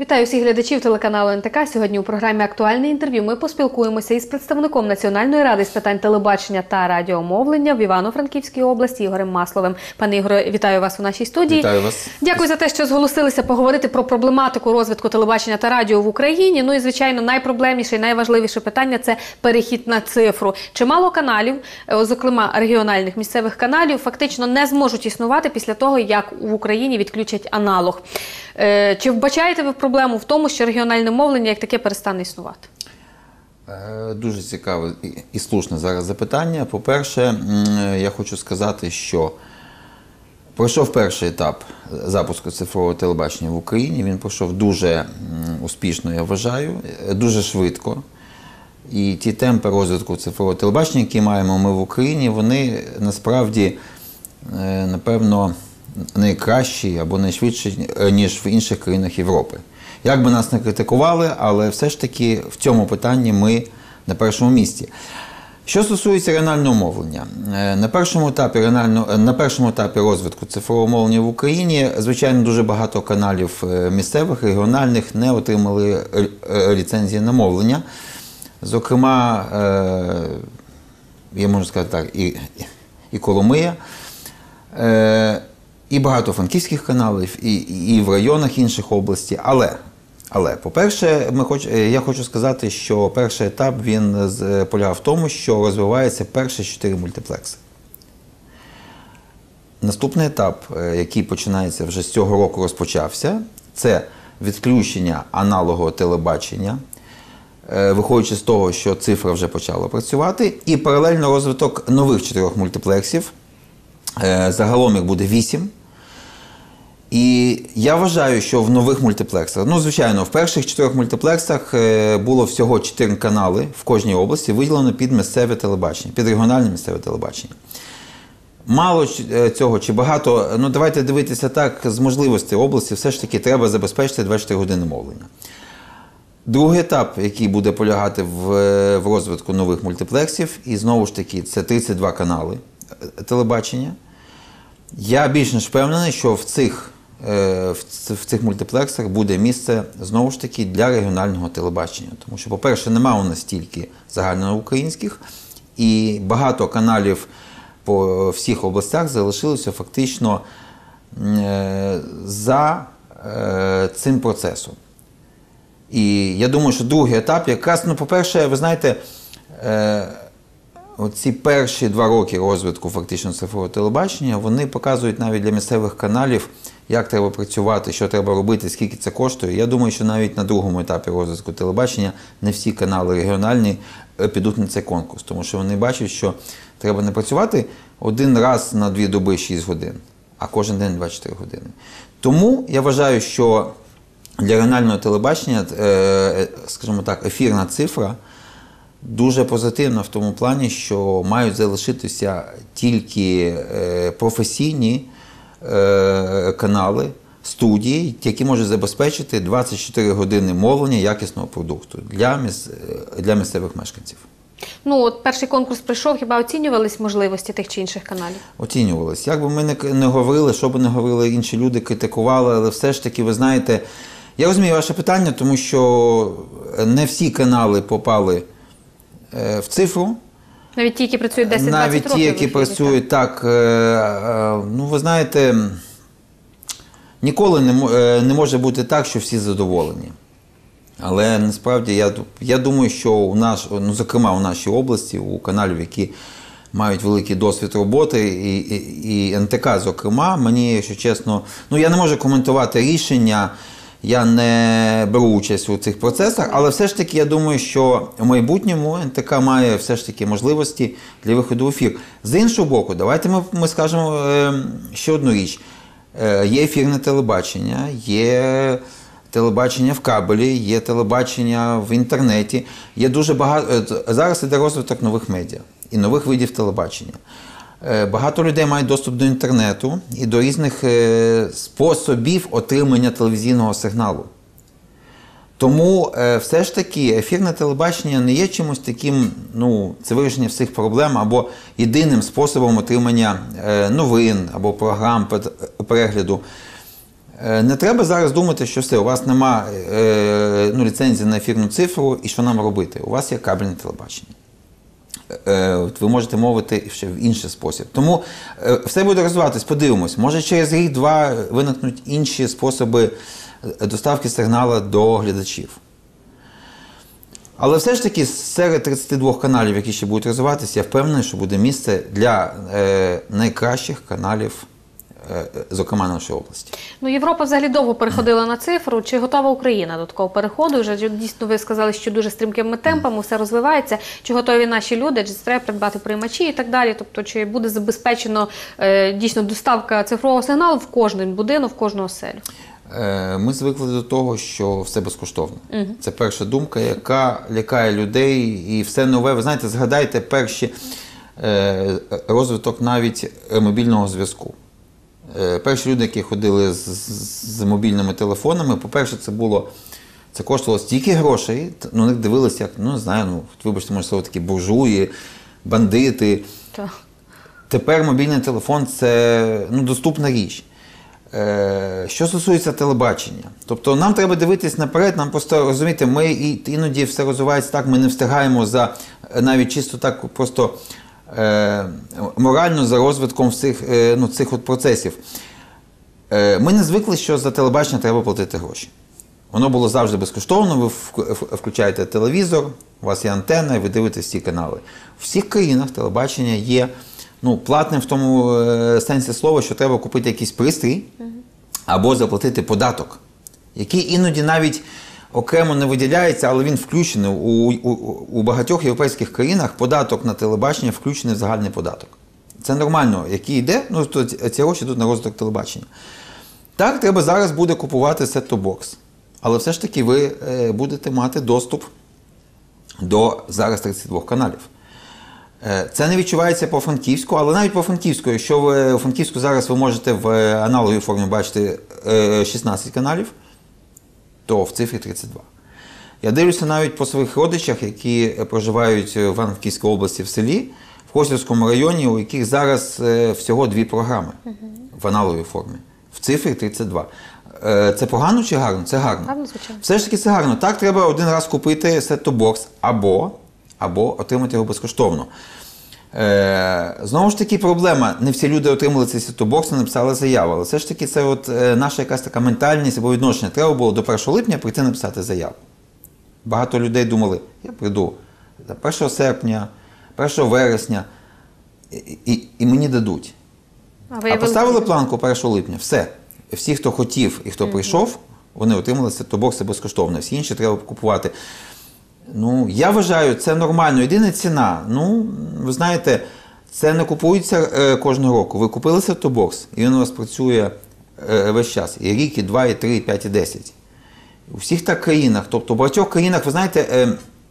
Вітаю всіх глядачів телеканалу НТК. Сьогодні у програмі «Актуальне інтерв'ю» ми поспілкуємося із представником Національної ради з питань телебачення та радіомовлення в Івано-Франківській області Ігорем Масловим. Пане Ігоре, вітаю вас у нашій студії. Вітаю вас. Дякую за те, що зголосилися поговорити про проблематику розвитку телебачення та радіо в Україні. Ну і, звичайно, найпроблемніше і найважливіше питання – це перехід на цифру. Чимало каналів, зокрема регіональних місцевих каналів, фактично не зможуть існувати після того, як в Україні відключать аналог. Чи вбачаєте ви проблему в тому, що регіональне мовлення як таке перестане існувати? Дуже цікаве і слушне зараз запитання. По-перше, я хочу сказати, що пройшов перший етап запуску цифрового телебачення в Україні. Він пройшов дуже успішно, я вважаю, дуже швидко. І ті темпи розвитку цифрового телебачення, які маємо ми в Україні, вони насправді, напевно, найкращі або найшвидші, ніж в інших країнах Європи. Як би нас не критикували, але все ж таки в цьому питанні ми на першому місці. Що стосується регіонального мовлення, на першому етапі розвитку цифрового мовлення в Україні, звичайно, дуже багато каналів місцевих, регіональних не отримали ліцензії на мовлення. Зокрема, я можу сказати так, і Коломия, і багато франківських каналів, і в районах інших областей. Але по-перше, я хочу сказати, що перший етап він полягав в тому, що розвиваються перші 4 мультиплекси. Наступний етап, який починається вже з цього року, розпочався, це відключення аналогового телебачення, виходячи з того, що цифра вже почала працювати, і паралельно розвиток нових 4 мультиплексів. Загалом їх буде 8. І я вважаю, що в нових мультиплексах, ну, звичайно, в перших 4 мультиплексах було всього 4 канали в кожній області, виділено під місцеве телебачення, під регіональне місцеве телебачення. Мало цього чи багато, ну давайте дивитися так, з можливостей області все ж таки треба забезпечити 24 години мовлення. Другий етап, який буде полягати в розвитку нових мультиплексів, і знову ж таки це 32 канали телебачення. Я більш ніж впевнений, що в цих мультиплексах буде місце, знову ж таки, для регіонального телебачення. Тому що, по-перше, немає у нас тільки загальноукраїнських, і багато каналів по всіх областях залишилося фактично за цим процесом. І я думаю, що другий етап якраз, ну, по-перше, ви знаєте, оці перші 2 роки розвитку фактично цифрового телебачення, вони показують навіть для місцевих каналів, як треба працювати, що треба робити, скільки це коштує. Я думаю, що навіть на другому етапі розвитку телебачення не всі канали регіональні підуть на цей конкурс, тому що вони бачать, що треба не працювати один раз на 2 доби 6 годин, а кожен день 24 години. Тому я вважаю, що для регіонального телебачення, скажімо так, ефірна цифра дуже позитивна в тому плані, що мають залишитися тільки професійні канали, студії, які можуть забезпечити 24 години мовлення якісного продукту для місцевих мешканців. Ну, от перший конкурс прийшов, хіба оцінювались можливості тих чи інших каналів? Оцінювались. Як би ми не говорили, що би не говорили інші люди, критикували, але все ж таки, ви знаєте, я розумію ваше питання, тому що не всі канали попали в цифру. Навіть ті, які працюють 10-20 років. Навіть ті, які працюють так, ну, ви знаєте, ніколи не може бути так, що всі задоволені. Але насправді я думаю, що ну, зокрема у нашій області, у каналів, які мають великий досвід роботи, і НТК, зокрема, мені, якщо чесно, ну, я не можу коментувати рішення, я не беру участь у цих процесах, але все ж таки я думаю, що в майбутньому НТК має все ж таки можливості для виходу в ефір. З іншого боку, давайте ми скажемо ще одну річ. Є ефірне телебачення, є телебачення в кабелі, є телебачення в інтернеті, є дуже багато. Зараз іде розвиток нових медіа і нових видів телебачення. Багато людей мають доступ до інтернету і до різних способів отримання телевізійного сигналу. Тому все ж таки ефірне телебачення не є чимось таким, ну, це вирішення всіх проблем або єдиним способом отримання новин або програм перегляду. Не треба зараз думати, що все, у вас нема ліцензії на ефірну цифру і що нам робити. У вас є кабельне телебачення. Ви можете мовити ще в інший спосіб. Тому все буде розвиватись, подивимось. Може через рік-два виникнуть інші способи доставки сигналу до глядачів. Але все ж таки серед 32 каналів, які ще будуть розвиватися, я впевнений, що буде місце для найкращих каналів, зокрема нашої області. Ну, Європа взагалі довго переходила на цифру. Чи готова Україна до такого переходу? Вже дійсно ви сказали, що дуже стрімкими темпами все розвивається. Чи готові наші люди? Чи треба придбати приймачі і так далі? Тобто, чи буде забезпечено дійсно доставка цифрового сигналу в кожен будинок, в кожну оселю? Ми звикли до того, що все безкоштовно. Це перша думка, яка лякає людей, і все нове. Ви знаєте, згадайте перші розвиток навіть мобільного зв'язку. Перші люди, які ходили з мобільними телефонами, по-перше, це коштувало стільки грошей, на них дивилися, як, не знаю, вибачте, може слово такі буржуї, бандити. Так. Тепер мобільний телефон – це доступна річ. Що стосується телебачення, тобто нам треба дивитись наперед, нам просто, розумієте, ми іноді все розвивається так, ми не встигаємо навіть чисто так просто морально за розвитком цих процесів. Ми не звикли, що за телебачення треба платити гроші. Воно було завжди безкоштовно, ви включаєте телевізор, у вас є антенна і ви дивитесь ці канали. У всіх країнах телебачення є платним в тому сенсі слова, що треба купити якийсь пристрій або заплатити податок, який іноді навіть окремо не виділяється, але він включений. У багатьох європейських країнах податок на телебачення включений в загальний податок. Це нормально, який йде, то ці гроші йдуть на розвиток телебачення. Так, треба зараз буде купувати сет-топ-бокс. Але все ж таки ви будете мати доступ до зараз 32 каналів. Це не відчувається по Франківську, але навіть по Франківську, якщо у Франківську зараз ви можете в аналоговій формі бачити 16 каналів, то в цифрі 32. Я дивлюся навіть по своїх родичах, які проживають в Івано-Франківській області в селі, в Косівському районі, у яких зараз всього 2 програми в аналоговій формі. В цифрі 32. Це погано чи гарно? Це гарно. Гарно, звичайно. Все ж таки це гарно. Так, треба один раз купити сет-топ-бокс або отримати його безкоштовно. Знову ж таки, проблема. Не всі люди отримали цей сет-топ-бокс і написали заяву. Але все ж таки, це наша якась така ментальність або відношення. Треба було до 1 липня прийти написати заяву. Багато людей думали, я прийду 1 серпня, 1 вересня і мені дадуть. А поставили планку 1 липня. Все. Всі, хто хотів і хто прийшов, вони отримали сет-топ-бокси безкоштовно. Всі інші треба купувати. Я вважаю, це нормально. Єдина ціна, ви знаєте, це не купується кожного року. Ви купили сет-топ-бокс, і він у вас працює весь час. І рік, і 2, і 3, і 5, і 10. У всіх так країнах, тобто в багатьох країнах, ви знаєте,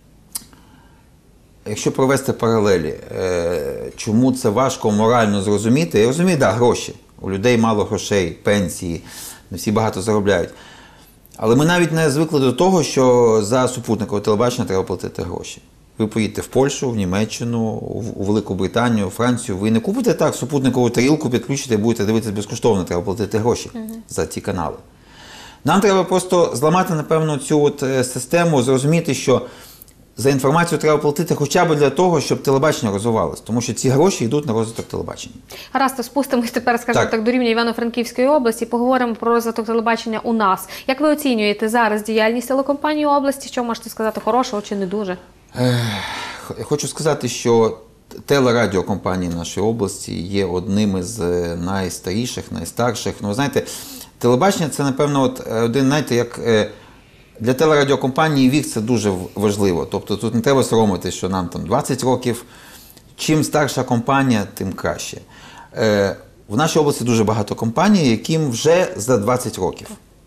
якщо провести паралелі, чому це важко морально зрозуміти, я розумію, гроші. У людей мало грошей, пенсії, не всі багато заробляють. Але ми навіть не звикли до того, що за супутникове телебачення треба платити гроші. Ви поїдете в Польщу, в Німеччину, у Велику Британію, у Францію. Ви не купите так супутникову тарілку, підключите і будете дивитися безкоштовно, треба платити гроші за ці канали. Нам треба просто зламати, напевно, цю систему, зрозуміти, що за інформацію треба платити хоча б для того, щоб телебачення розвивалося. Тому що ці гроші йдуть на розвиток телебачення. Гаразд, то спустимось тепер, скажімо так, до рівня Івано-Франківської області, поговоримо про розвиток телебачення у нас. Як ви оцінюєте зараз діяльність телекомпанії області? Що можете сказати хорошого чи не дуже? Я хочу сказати, що телерадіокомпанії нашої області є одним із найстаріших, найстарших. Ви знаєте, телебачення – це, напевно, один, знаєте, як... Для телерадіокомпанії вік – це дуже важливо. Тобто тут не треба соромитися, що нам там 20 років. Чим старша компанія, тим краще. В нашій області дуже багато компаній, яким вже за 20 років.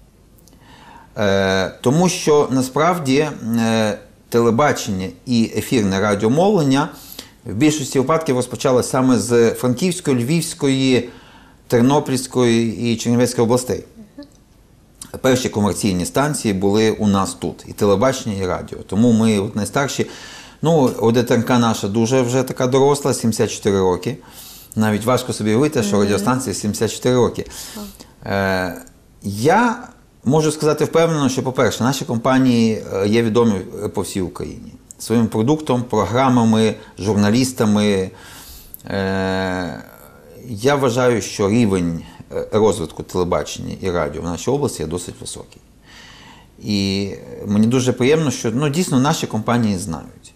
Тому що, насправді, телебачення і ефірне радіомовлення в більшості випадків розпочалося саме з Франківської, Львівської, Тернопільської і Чернівецької областей. Перші комерційні станції були у нас тут, і телебачення, і радіо. Тому ми найстарші. ОДТРК наша дуже вже така доросла, 74 роки. Навіть важко собі уявити, що радіостанція 74 роки. Я можу сказати впевнено, що, по-перше, наші компанії є відомі по всій Україні. Своїм продуктом, програмами, журналістами. Я вважаю, що рівень розвитку телебачення і радіо в нашій області є досить високий. І мені дуже приємно, що дійсно наші компанії знають.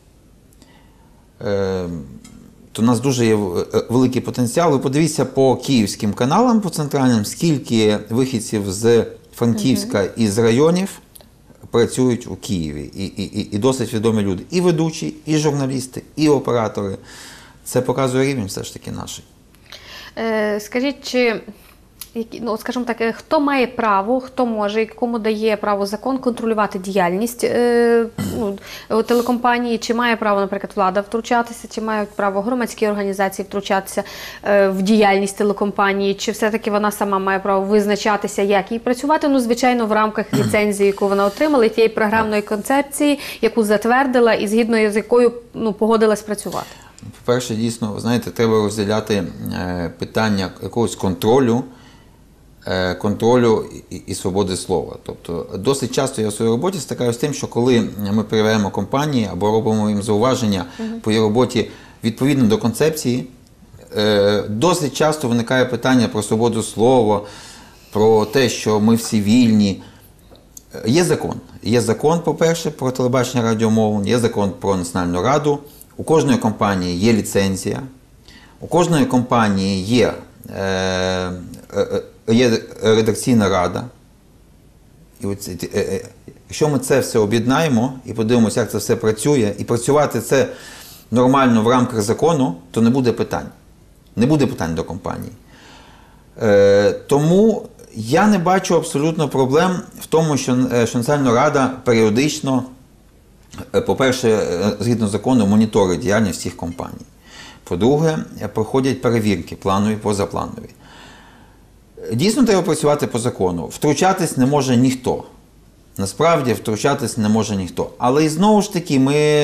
То у нас дуже є великий потенціал. Ви подивіться по київським каналам, по центральним, скільки вихідців з Франківська і з районів працюють у Києві. І досить відомі люди. І ведучі, і журналісти, і оператори. Це показує рівень все ж таки наш. Скажіть, скажімо так, хто має право, хто може, кому дає право закон контролювати діяльність телекомпанії? Чи має право, наприклад, влада втручатися, чи мають право громадські організації втручатися в діяльність телекомпанії, чи все-таки вона сама має право визначатися, як їй працювати? Звичайно, в рамках ліцензії, яку вона отримала, і тієї програмної концепції, яку затвердила і згідно з якою погодилась працювати. По-перше, дійсно, ви знаєте, треба розділяти питання якогось контролю і свободи слова. Тобто, досить часто я в своїй роботі стикаюся з тим, що коли ми перевіряємо компанії або робимо їм зауваження по її роботі відповідно до концепції, досить часто виникає питання про свободу слова, про те, що ми всі вільні. Є закон. Є закон, по-перше, про телебачення, радіомовлення, є закон про Національну раду. У кожної компанії є ліцензія, у кожної компанії є редакційна рада. І якщо ми це все об'єднаємо і подивимося, як це все працює, і працювати це нормально в рамках закону, то не буде питань. Не буде питань до компанії. Тому я не бачу абсолютно проблем в тому, що Національна рада періодично, по-перше, згідно закону, моніторить діяльність всіх компаній. По-друге, проходять перевірки планові, позапланові. Дійсно, треба працювати по закону. Втручатись не може ніхто. Насправді, втручатись не може ніхто. Але і знову ж таки,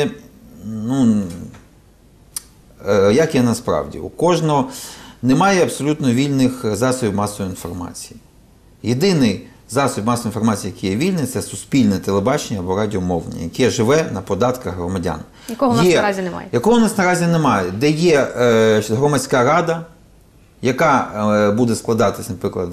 як є насправді? У кожного немає абсолютно вільних засобів масової інформації. Єдиний засіб масової інформації, який є вільний, це суспільне телебачення або радіомовлення, яке живе на податках громадян. Якого у нас наразі немає. Якого у нас наразі немає. Де є громадська рада, яка буде складатися, наприклад,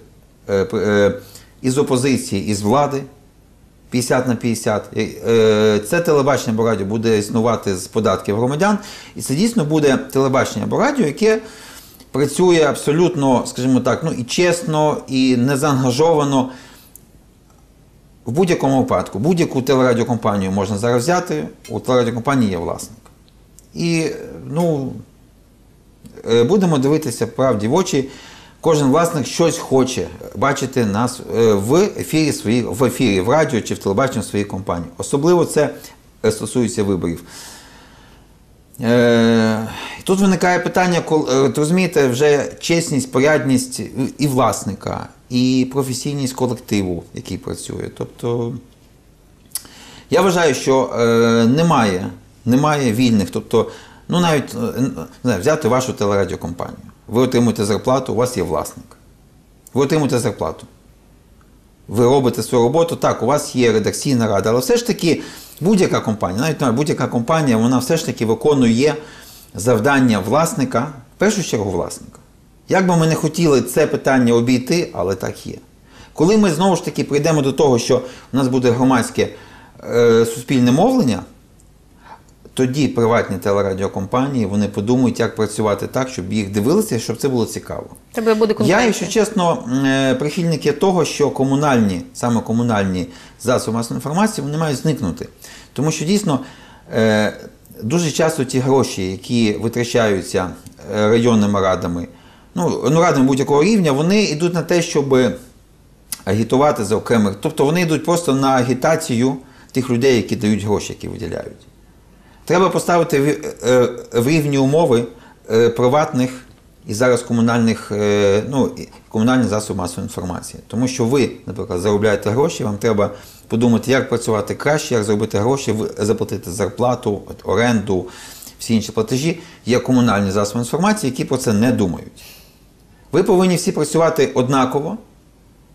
із опозиції, із влади, 50 на 50. Це телебачення або радіо буде існувати з податків громадян. І це дійсно буде телебачення або радіо, яке працює абсолютно, скажімо так, і чесно, і незаангажовано. В будь-якому випадку, будь-яку телерадіокомпанію можна зараз взяти, у телерадіокомпанії є власник. І, будемо дивитися правді в очі, кожен власник щось хоче бачити нас в ефірі, в радіо чи в телебаченні своєї компанії. Особливо це стосується виборів. Тут виникає питання, розумієте, вже чесність, порядність і власника, і професійність колективу, який працює. Тобто, я вважаю, що немає вільних, тобто, навіть взяти вашу телерадіокомпанію. Ви отримуєте зарплату, у вас є власник. Ви отримуєте зарплату. Ви робите свою роботу, так, у вас є редакційна рада, але все ж таки будь-яка компанія, навіть будь-яка компанія, вона все ж таки виконує завдання власника, в першу чергу власника. Як би ми не хотіли це питання обійти, але так є. Коли ми знову ж таки прийдемо до того, що у нас буде громадське суспільне мовлення, тоді приватні телерадіокомпанії, вони подумають, як працювати так, щоб їх дивилися, і щоб це було цікаво. Тебе буде конкуренція. Я, якщо чесно, прихильник є того, що саме комунальні засоби масової інформації, вони мають зникнути. Тому що дійсно дуже часто ті гроші, які витрачаються районними радами, радами будь-якого рівня, вони йдуть на те, щоб агітувати за окремих. Тобто вони йдуть просто на агітацію тих людей, які дають гроші, які виділяють. Треба поставити в рівні умови приватних і зараз комунальні засоби масової інформації. Тому що ви, наприклад, заробляєте гроші, вам треба подумати, як працювати краще, як заробити гроші, заплатити зарплату, оренду, всі інші платежі. Є комунальні засоби інформації, які про це не думають. Ви повинні всі працювати однаково,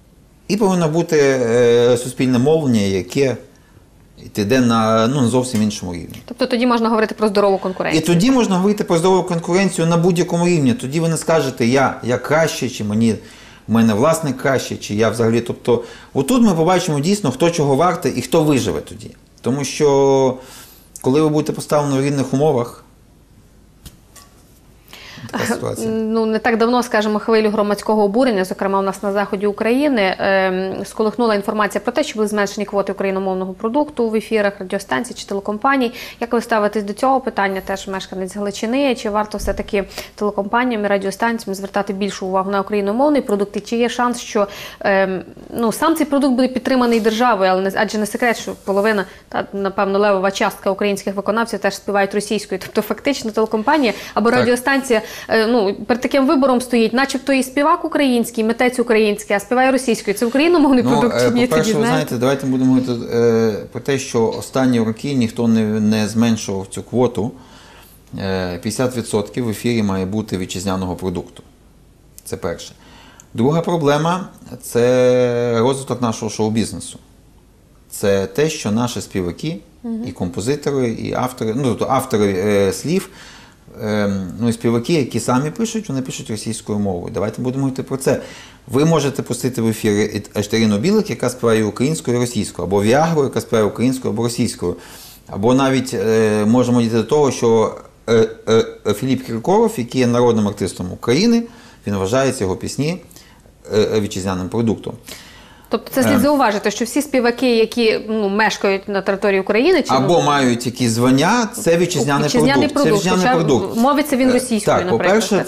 і повинно бути суспільне мовлення, яке йде на зовсім іншому рівні. Тобто тоді можна говорити про здорову конкуренцію? І тоді можна говорити про здорову конкуренцію на будь-якому рівні. Тоді ви не скажете, я краще, чи в мене власник краще, чи я взагалі. Тобто, отут ми побачимо дійсно, хто чого вартий і хто виживе тоді. Тому що, коли ви будете поставлені в рівних умовах, така ситуація. Не так давно, скажімо, хвилю громадського обурення, зокрема у нас на заході України, сколихнула інформація про те, що були зменшені квоти україномовного продукту в ефірах радіостанцій чи телекомпаній. Як ви ставитесь до цього питання, теж мешканець Галичини? Чи варто все-таки телекомпаніям і радіостанціям звертати більшу увагу на україномовний продукт? І чи є шанс, що сам цей продукт буде підтриманий державою, адже не секрет, що половина, напевно, левова частка українських виконавців теж співають російською. Тобто фактично телекомпанія або радіостанція перед таким вибором стоїть, начебто і співак український, митець український, а співає російською. Це україномовний продукт чи ні? По-перше, ви знаєте, давайте будемо говорити про те, що останні роки ніхто не зменшував цю квоту. 50% в ефірі має бути вітчизняного продукту. Це перше. Друга проблема – це розвиток нашого шоу-бізнесу. Це те, що наші співаки, і композитори, і автори, тобто автори слів, і співаки, які самі пишуть, вони пишуть російською мовою. Давайте будемо говорити про це. Ви можете пустити в ефір Ештерину Білик, яка співає українською і російською, або Віагру, яка співає українською або російською. Або навіть можемо дійти до того, що Філіп Кіркоров, який є народним артистом України, він вважається його пісні вітчизняним продуктом. Тобто це слід зауважити, що всі співаки, які мешкають на території України, або мають якісь звання, це вітчизняний продукт. Це вітчизняний продукт. Мовиться він російською, так, наприклад. По-перше,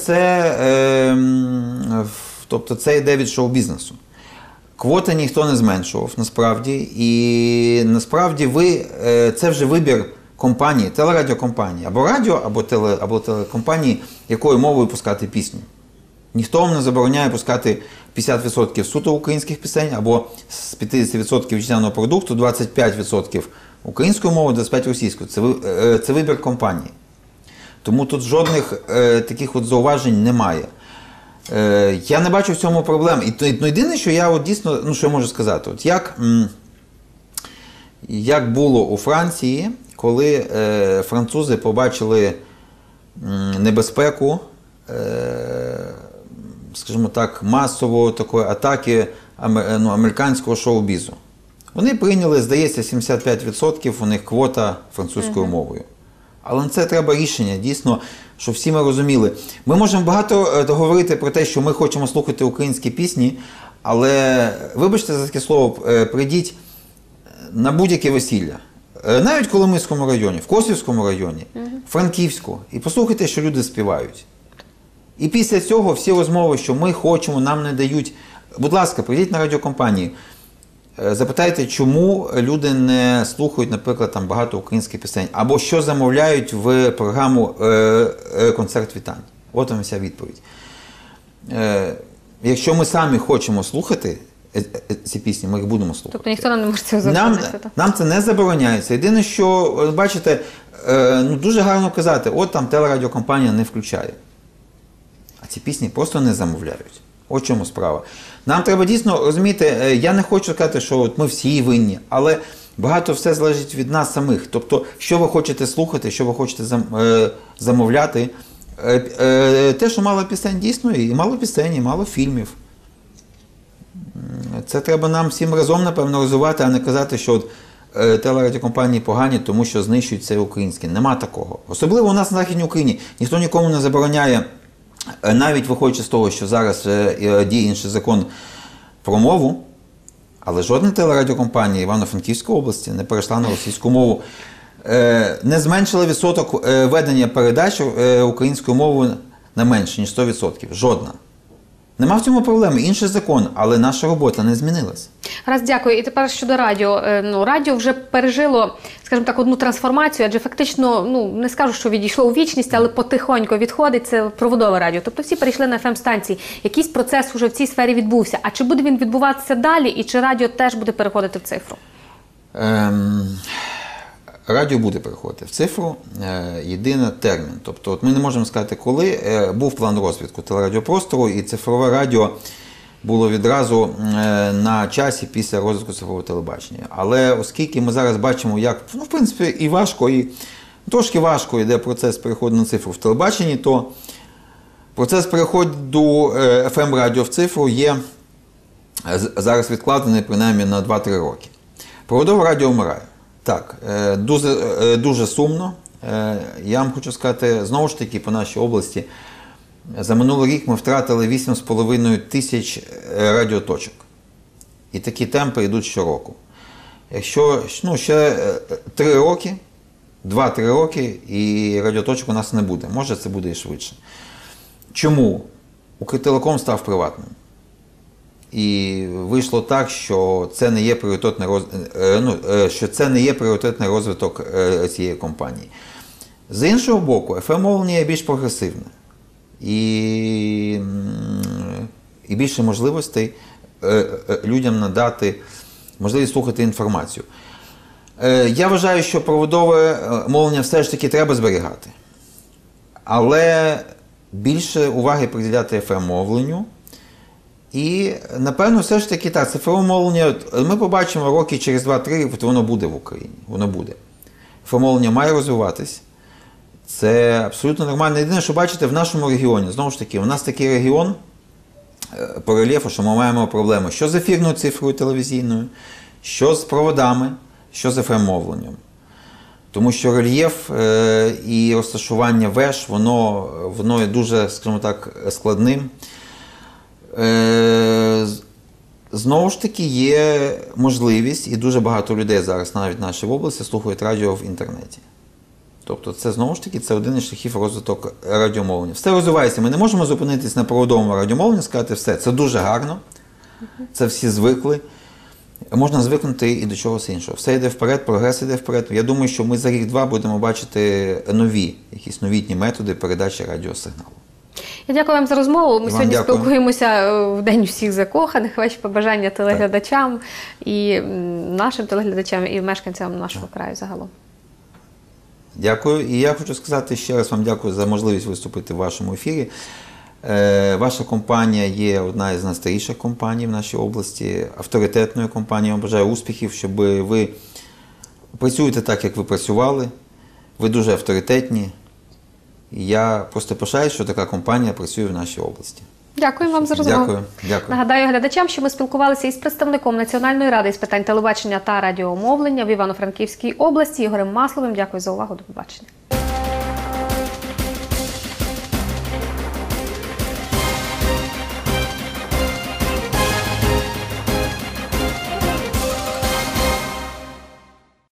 це йде від шоу-бізнесу. Квоти ніхто не зменшував, насправді. І насправді це вже вибір компанії, телерадіокомпанії, або радіо, або телекомпанії, якою мовою пускати пісню. Ніхто вам не забороняє пускати 50% суто українських пісень, або з 50% вітчизняного продукту 25% українською мовою, 25% російською. Це вибір компанії. Тому тут жодних таких зауважень немає. Я не бачу в цьому проблем. Єдине, що я дійсно, що я можу сказати, як було у Франції, коли французи побачили небезпеку, скажімо так, масової такої атаки американського шоу-бізу. Вони прийняли, здається, 75% у них квота французькою мовою. Але це треба рішення, дійсно, щоб всі ми розуміли. Ми можемо багато говорити про те, що ми хочемо слухати українські пісні, але, вибачте за таке слово, прийдіть на будь-яке весілля. Навіть в Коломийському районі, в Косівському районі, в Франківську. І послухайте, що люди співають. І після цього всі розмови, що ми хочемо, нам не дають. Будь ласка, прийдіть на радіокомпанії, запитайте, чому люди не слухають, наприклад, багато українських пісень, або що замовляють в програму «Концерт вітань». От вам вся відповідь. Якщо ми самі хочемо слухати ці пісні, ми їх будемо слухати. Тобто ніхто нам не може цього заборонити? Нам це не забороняється. Єдине, що, бачите, дуже гарно казати, телерадіокомпанія не включає. А ці пісні просто не замовляють. От чому справа. Нам треба дійсно розуміти, я не хочу сказати, що ми всі винні, але багато все залежить від нас самих. Тобто, що ви хочете слухати, що ви хочете замовляти. Те, що мало пісень, дійсно, і мало пісень, і мало фільмів. Це треба нам всім разом, напевно, розвивати, а не казати, що телерадіокомпанії погані, тому що знищують це українське. Нема такого. Особливо у нас на Західній Україні. Ніхто нікому не забороняє, навіть виходячи з того, що зараз діє інший закон про мову, але жодна телерадіокомпанія Івано-Франківської області не перейшла на російську мову, не зменшила відсоток ведення передач українською мовою на менше, ніж 100%. Жодна. Нема в цьому проблеми. Інший закон, але наша робота не змінилась. Раз, дякую. І тепер щодо радіо. Радіо вже пережило, скажімо так, одну трансформацію, адже фактично, не скажу, що відійшло у вічність, але потихоньку відходить, це проводове радіо. Тобто всі перейшли на FM-станції. Якийсь процес уже в цій сфері відбувся. А чи буде він відбуватися далі, і чи радіо теж буде переходити в цифру? Радіо буде переходити в цифру, єдиний термін. Тобто ми не можемо сказати, коли був план розвитку телерадіопростору, і цифрове радіо було відразу на часі після розвитку цифрового телебачення. Але оскільки ми зараз бачимо, як, ну, в принципі, і важко, і трошки важко йде процес переходу на цифру в телебаченні, то процес переходу FM-радіо в цифру є зараз відкладений принаймні на 2-3 роки. Проводове радіо вмирає. Так, дуже сумно. Я вам хочу сказати, знову ж таки, по нашій області, за минулий рік ми втратили 8,5 тисяч радіоточок. І такі темпи йдуть щороку. Якщо ще 3 роки, 2-3 роки, і радіоточок у нас не буде. Може, це буде і швидше. Чому? Укртелеком став приватним. І вийшло так, що це не є пріоритетний розвиток цієї компанії. З іншого боку, FM-мовлення є більш прогресивне. І більше можливостей людям надати можливість слухати інформацію. Я вважаю, що проводове мовлення все ж таки треба зберігати. Але більше уваги приділяти FM-мовленню. І, напевно, все ж таки так, цифрове мовлення, ми побачимо роки через 2-3, воно буде в Україні, воно буде. FM-мовлення має розвиватись, це абсолютно нормально. Єдине, що бачите, в нашому регіоні, знову ж таки, у нас такий регіон по рельєфу, що ми маємо проблеми, що з ефірною цифрою телевізійною, що з проводами, що з FM-мовленням. Тому що рельєф і розташування веж, воно є дуже, скажімо так, складним. Знову ж таки, є можливість, і дуже багато людей зараз навіть в нашій області слухають радіо в інтернеті. Тобто це, знову ж таки, це один із шляхів розвитку радіомовлення. Все розвивається, ми не можемо зупинитись на проводовому радіомовленні, сказати все, це дуже гарно, це всі звикли. Можна звикнути і до чогось іншого. Все йде вперед, прогрес йде вперед. Я думаю, що ми за рік-два будемо бачити якісь новітні методи передачі радіосигналу. Я дякую вам за розмову. Ми сьогодні дякую. Спілкуємося в День всіх закоханих. Ваші побажання телеглядачам, і нашим телеглядачам, і мешканцям нашого краю загалом. Дякую. І я хочу сказати ще раз вам дякую за можливість виступити в вашому ефірі. Ваша компанія є одна із найстаріших компаній в нашій області, авторитетною компанією. Я вам бажаю успіхів, щоб ви працюєте так, як ви працювали. Ви дуже авторитетні. І я просто пишаюсь, що така компанія працює в нашій області. Дякую вам за розмову. Дякую. Нагадаю глядачам, що ми спілкувалися із представником Національної ради з питань телебачення та радіомовлення в Івано-Франківській області Ігорем Масловим. Дякую за увагу. До побачення.